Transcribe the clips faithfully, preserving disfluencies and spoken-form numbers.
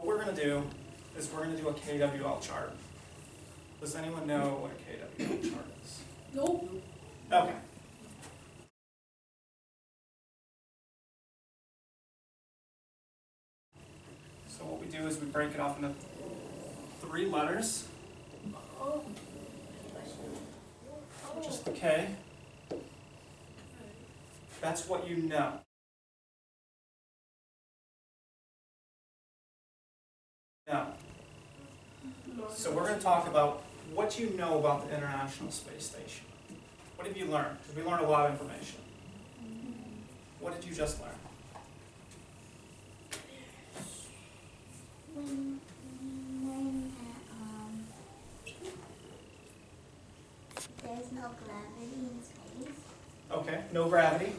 What we're going to do is we're going to do a K W L chart. Does anyone know what a K W L chart is? Nope. Okay. So what we do is we break it off into three letters, Oh. which is the K. That's what you know. Now, so we're going to talk about what you know about the International Space Station. What have you learned? Because we learned a lot of information. What did you just learn? When we learn that um, there's no gravity in space. Okay, no gravity.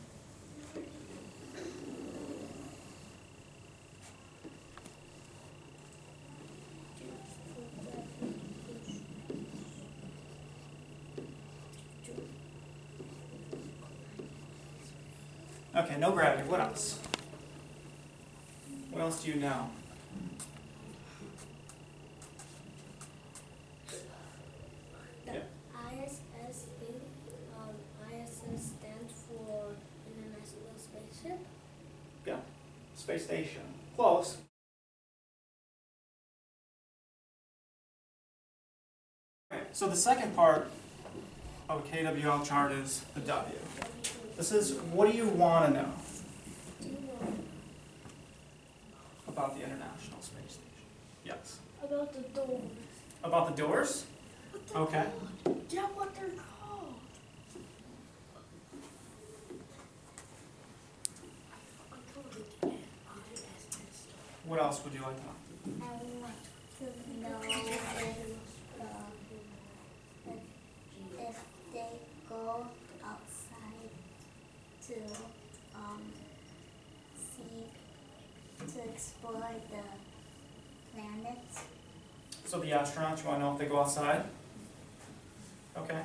Okay, no gravity. What else? What else do you know? The Yeah. I S S thing, um, I S S stands for International Spaceship. Yeah, space station. Close. Okay, so the second part of a K W L chart is the W. This is, what do you want to know about the International Space Station? Yes. About the doors. About the doors? What they're Okay. called. Yeah, what they're called. I told you the I S S. What else would you like to know? I want to know if, uh, if, if they go outside to um, see, to explore the planets. So the astronauts, you want to know if they go outside? Okay.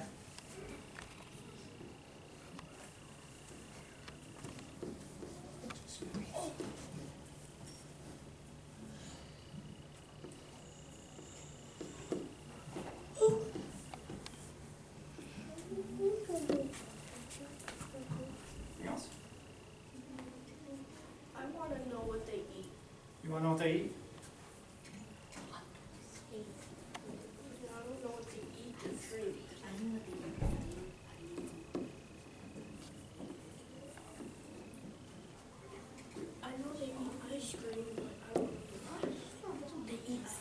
Anything else? I want to know what they eat. You want to know what they eat? I don't know what they eat or drink. I know what they eat. I know they eat ice cream, but I don't know what they eat.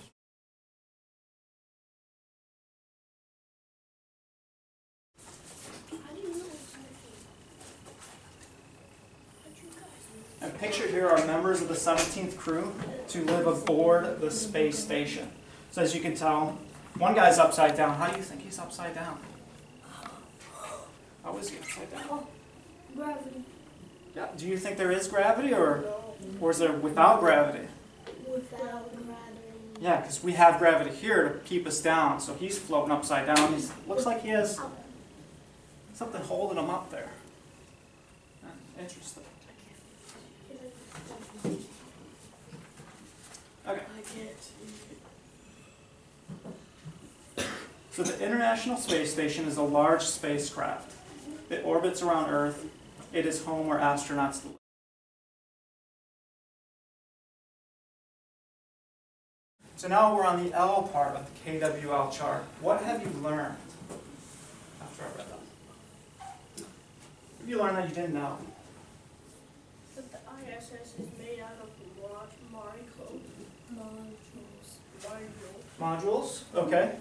I didn't know it was how'd you guys know? And pictured here are members of the seventeenth crew to live aboard the space station. So as you can tell, one guy's upside down. How do you think he's upside down? How is he upside down? Oh, gravity. Yeah. Do you think there is gravity, or, No. or is there without gravity? Without gravity. Yeah, because we have gravity here to keep us down. So he's floating upside down. He looks like he has something holding him up there. Yeah, interesting. Okay. I can't see. So the International Space Station is a large spacecraft. It orbits around Earth. It is home where astronauts live. So now we're on the L part of the K W L chart. What have you learned after I read that? What have you learned that you didn't know? That the I S S is made out of large molecules. Molecules. Molecules. Modules? Okay.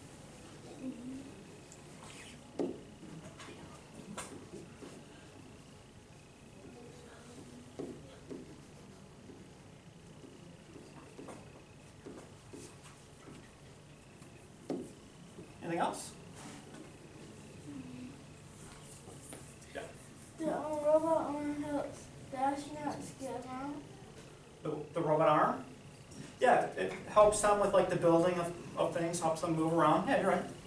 Anything else? Yeah. The um, robot arm helps the astronauts get around. The, the robot arm? Yeah, it helps them with like the building of, of things, helps them move around. Yeah, you're right.